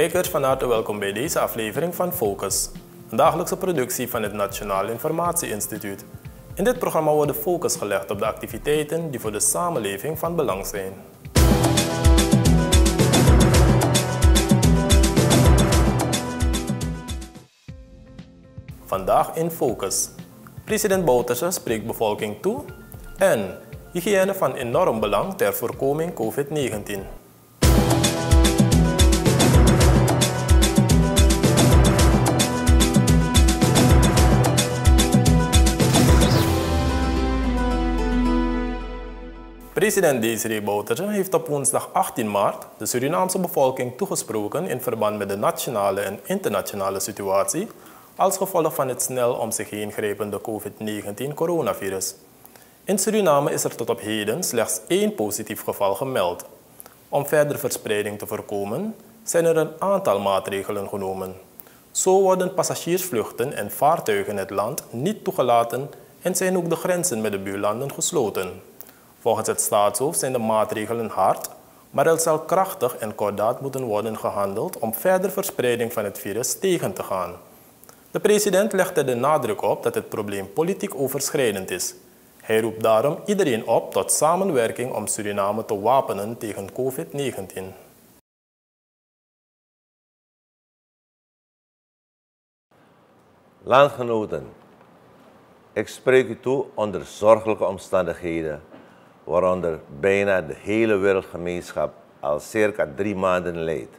Kijkers, van harte welkom bij deze aflevering van Focus, een dagelijkse productie van het Nationaal Informatie Instituut. In dit programma wordt de focus gelegd op de activiteiten die voor de samenleving van belang zijn. Vandaag in Focus. President Bouterse spreekt bevolking toe en hygiëne van enorm belang ter voorkoming COVID-19. President Desiree Bouterse heeft op woensdag 18 maart de Surinaamse bevolking toegesproken in verband met de nationale en internationale situatie als gevolg van het snel om zich heen grijpende COVID-19 coronavirus. In Suriname is er tot op heden slechts 1 positief geval gemeld. Om verdere verspreiding te voorkomen zijn er een aantal maatregelen genomen. Zo worden passagiersvluchten en vaartuigen het land niet toegelaten en zijn ook de grenzen met de buurlanden gesloten. Volgens het staatshoofd zijn de maatregelen hard, maar er zal krachtig en kordaat moeten worden gehandeld om verdere verspreiding van het virus tegen te gaan. De president legt er de nadruk op dat het probleem politiek overschrijdend is. Hij roept daarom iedereen op tot samenwerking om Suriname te wapenen tegen COVID-19. Landgenoten, ik spreek u toe onder zorgelijke omstandigheden, waaronder bijna de hele wereldgemeenschap al circa 3 maanden lijdt.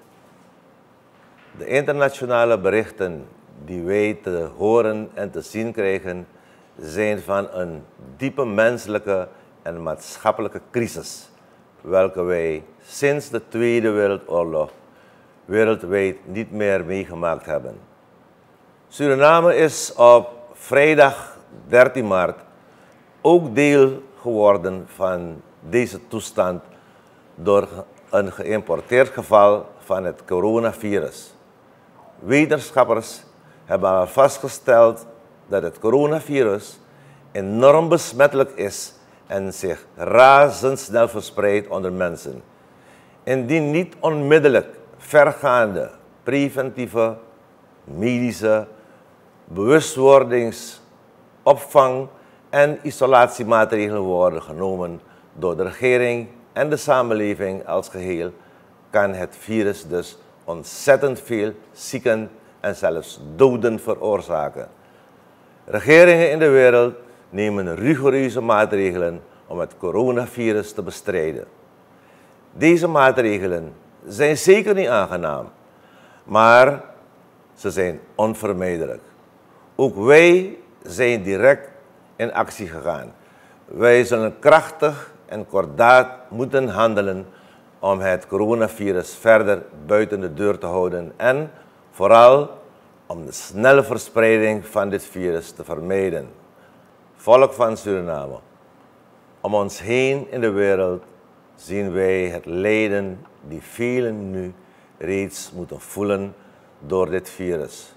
De internationale berichten die wij te horen en te zien krijgen, zijn van een diepe menselijke en maatschappelijke crisis, welke wij sinds de Tweede Wereldoorlog wereldwijd niet meer meegemaakt hebben. Suriname is op vrijdag 13 maart ook deel geworden van deze toestand door een geïmporteerd geval van het coronavirus. Wetenschappers hebben al vastgesteld dat het coronavirus enorm besmettelijk is en zich razendsnel verspreidt onder mensen. Indien niet onmiddellijk vergaande preventieve, medische, bewustwordings-, opvang- en isolatiemaatregelen worden genomen door de regering en de samenleving als geheel, kan het virus dus ontzettend veel zieken en zelfs doden veroorzaken. Regeringen in de wereld nemen rigoureuze maatregelen om het coronavirus te bestrijden. Deze maatregelen zijn zeker niet aangenaam, maar ze zijn onvermijdelijk. Ook wij zijn direct in actie gegaan. Wij zullen krachtig en kordaat moeten handelen om het coronavirus verder buiten de deur te houden en vooral om de snelle verspreiding van dit virus te vermijden. Volk van Suriname, om ons heen in de wereld zien wij het lijden die velen nu reeds moeten voelen door dit virus.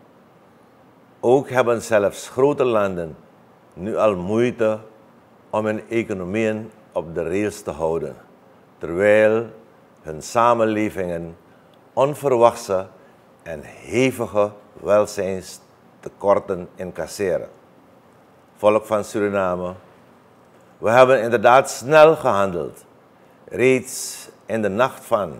Ook hebben zelfs grote landen nu al moeite om hun economieën op de rails te houden, terwijl hun samenlevingen onverwachte en hevige welzijnstekorten incasseren. Volk van Suriname, we hebben inderdaad snel gehandeld. Reeds in de nacht van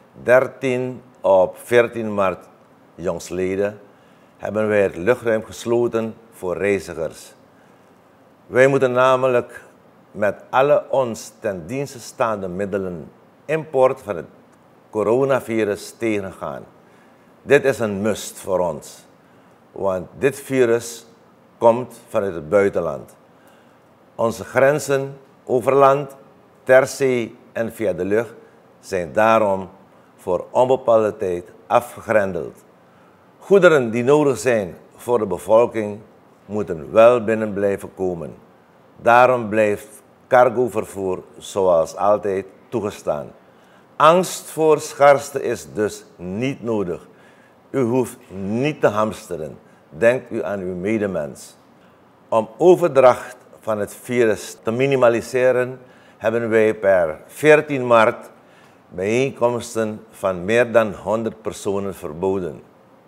13 op 14 maart jongstleden hebben wij het luchtruim gesloten voor reizigers. Wij moeten namelijk met alle ons ten dienste staande middelen import van het coronavirus tegengaan. Dit is een must voor ons, want dit virus komt vanuit het buitenland. Onze grenzen over land, ter zee en via de lucht zijn daarom voor onbepaalde tijd afgegrendeld. Goederen die nodig zijn voor de bevolking moeten wel binnen blijven komen. Daarom blijft cargovervoer zoals altijd toegestaan. Angst voor schaarste is dus niet nodig. U hoeft niet te hamsteren. Denk u aan uw medemens. Om overdracht van het virus te minimaliseren hebben wij per 14 maart bijeenkomsten van meer dan 100 personen verboden.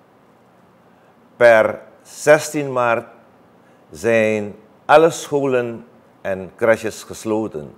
Per 16 maart zijn alle scholen en crèches gesloten.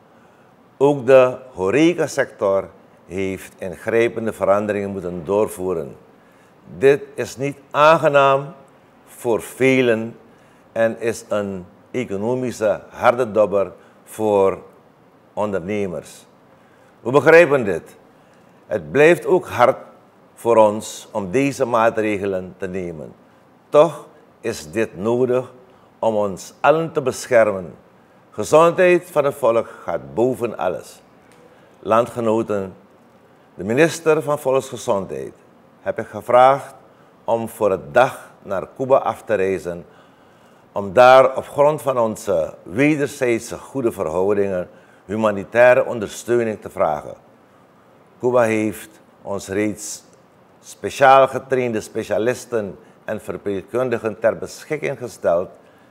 Ook de horecasector heeft ingrijpende veranderingen moeten doorvoeren. Dit is niet aangenaam voor velen en is een economische harde dobber voor ondernemers. We begrijpen dit. Het blijft ook hard voor ons om deze maatregelen te nemen. Toch is dit nodig om ons allen te beschermen. Gezondheid van het volk gaat boven alles. Landgenoten, de minister van Volksgezondheid heb ik gevraagd om voor een dag naar Cuba af te reizen, om daar op grond van onze wederzijdse goede verhoudingen humanitaire ondersteuning te vragen. Cuba heeft ons reeds speciaal getrainde specialisten en verpleegkundigen ter beschikking gesteld,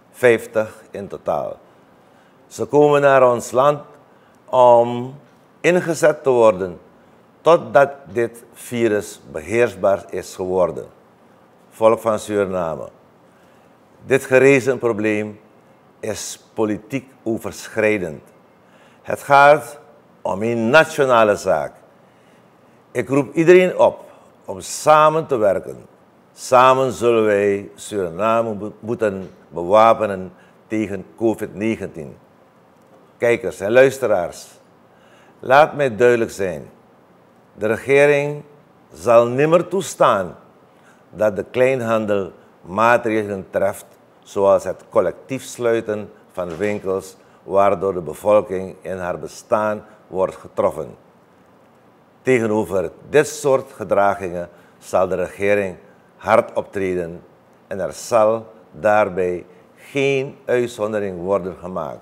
50 in totaal. Ze komen naar ons land om ingezet te worden totdat dit virus beheersbaar is geworden. Volk van Suriname. Dit gerezen probleem is politiek overschrijdend. Het gaat om een nationale zaak. Ik roep iedereen op om samen te werken. Samen zullen wij Suriname moeten bewapenen tegen COVID-19. Kijkers en luisteraars, laat mij duidelijk zijn. De regering zal nimmer toestaan dat de kleinhandel maatregelen treft, zoals het collectief sluiten van winkels, waardoor de bevolking in haar bestaan wordt getroffen. Tegenover dit soort gedragingen zal de regering hard optreden en er zal daarbij geen uitzondering worden gemaakt.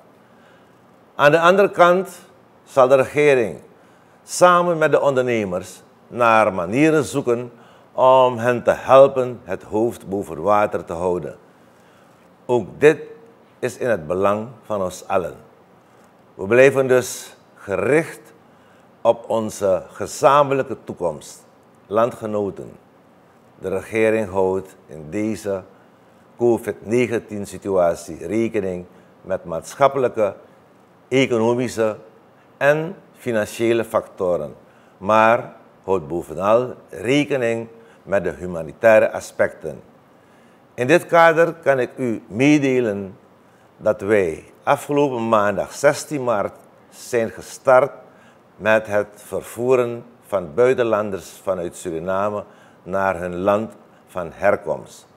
Aan de andere kant zal de regering samen met de ondernemers naar manieren zoeken om hen te helpen het hoofd boven water te houden. Ook dit is in het belang van ons allen. We blijven dus gericht op onze gezamenlijke toekomst. Landgenoten, de regering houdt in deze COVID-19-situatie rekening met maatschappelijke, economische en financiële factoren, maar houdt bovenal rekening met de humanitaire aspecten. In dit kader kan ik u meedelen dat wij afgelopen maandag 16 maart zijn gestart met het vervoeren van buitenlanders vanuit Suriname naar hun land van herkomst.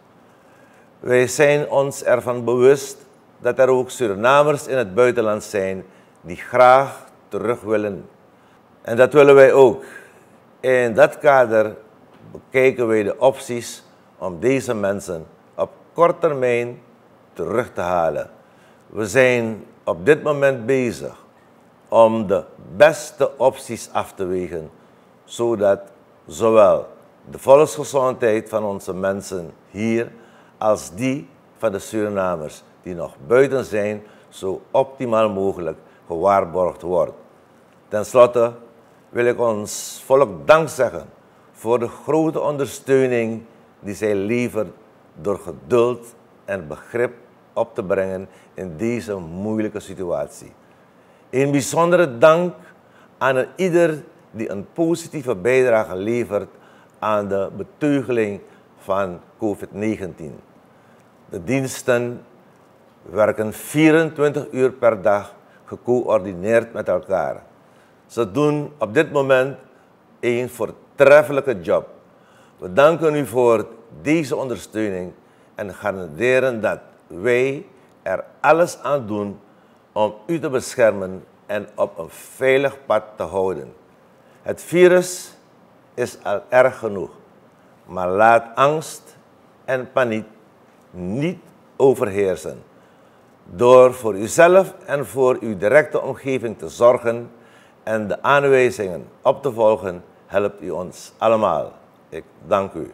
Wij zijn ons ervan bewust dat er ook Surinamers in het buitenland zijn die graag terug willen. En dat willen wij ook. In dat kader bekijken wij de opties om deze mensen op korte termijn terug te halen. We zijn op dit moment bezig om de beste opties af te wegen, zodat zowel de volksgezondheid van onze mensen hier als die van de Surinamers die nog buiten zijn, zo optimaal mogelijk gewaarborgd wordt. Ten slotte wil ik ons volk dank zeggen voor de grote ondersteuning die zij levert door geduld en begrip op te brengen in deze moeilijke situatie. Een bijzondere dank aan ieder die een positieve bijdrage levert aan de beteugeling van COVID-19. De diensten werken 24 uur per dag gecoördineerd met elkaar. Ze doen op dit moment een voortreffelijke job. We danken u voor deze ondersteuning en garanderen dat wij er alles aan doen om u te beschermen en op een veilig pad te houden. Het virus is al erg genoeg, maar laat angst en paniek niet overheersen. Door voor uzelf en voor uw directe omgeving te zorgen en de aanwijzingen op te volgen, helpt u ons allemaal. Ik dank u.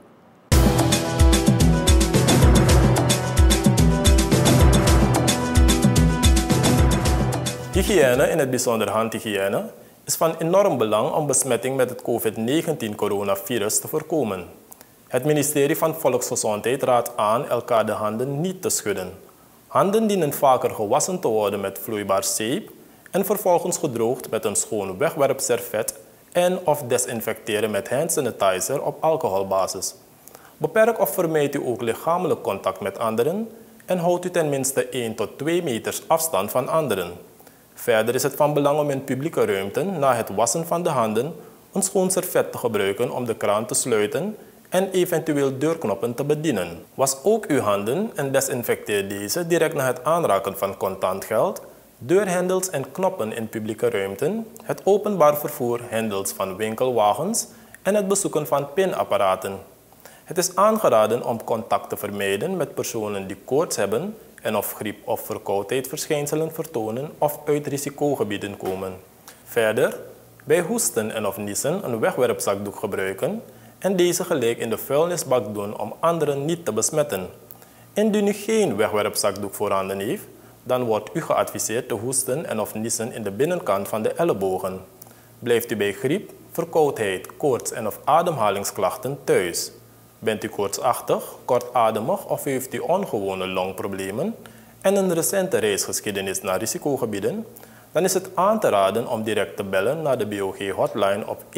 Hygiëne, in het bijzonder handhygiëne, is van enorm belang om besmetting met het COVID-19-coronavirus te voorkomen. Het ministerie van Volksgezondheid raadt aan elkaar de handen niet te schudden. Handen dienen vaker gewassen te worden met vloeibaar zeep en vervolgens gedroogd met een schoon wegwerpservet en of desinfecteren met hand sanitizer op alcoholbasis. Beperk of vermijd u ook lichamelijk contact met anderen en houd u tenminste 1 tot 2 meters afstand van anderen. Verder is het van belang om in publieke ruimten na het wassen van de handen een schoon servet te gebruiken om de kraan te sluiten en eventueel deurknoppen te bedienen. Was ook uw handen en desinfecteer deze direct na het aanraken van contant geld, deurhendels en knoppen in publieke ruimten, het openbaar vervoer hendels van winkelwagens en het bezoeken van pinapparaten. Het is aangeraden om contact te vermijden met personen die koorts hebben en of griep- of verkoudheidsverschijnselen vertonen of uit risicogebieden komen. Verder, bij hoesten en of niezen een wegwerpzakdoek gebruiken en deze gelijk in de vuilnisbak doen om anderen niet te besmetten. Indien u geen wegwerpzakdoek voorhanden heeft, dan wordt u geadviseerd te hoesten en of niezen in de binnenkant van de ellebogen. Blijft u bij griep, verkoudheid, koorts en of ademhalingsklachten thuis. Bent u koortsachtig, kortademig of heeft u ongewone longproblemen en een recente reisgeschiedenis naar risicogebieden, dan is het aan te raden om direct te bellen naar de BOG-hotline op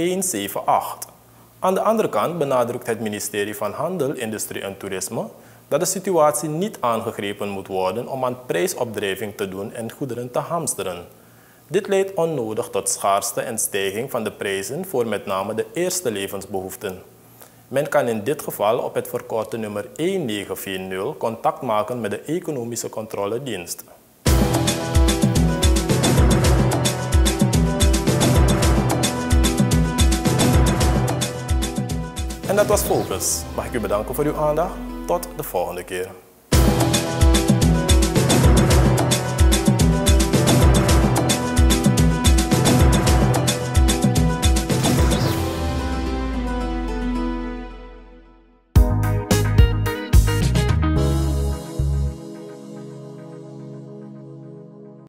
178. Aan de andere kant benadrukt het ministerie van Handel, Industrie en Toerisme dat de situatie niet aangegrepen moet worden om aan prijsopdrijving te doen en goederen te hamsteren. Dit leidt onnodig tot schaarste en stijging van de prijzen voor met name de eerste levensbehoeften. Men kan in dit geval op het verkorte nummer 1940 contact maken met de Economische Controledienst. En dat was Focus. Mag ik u bedanken voor uw aandacht. Tot de volgende keer.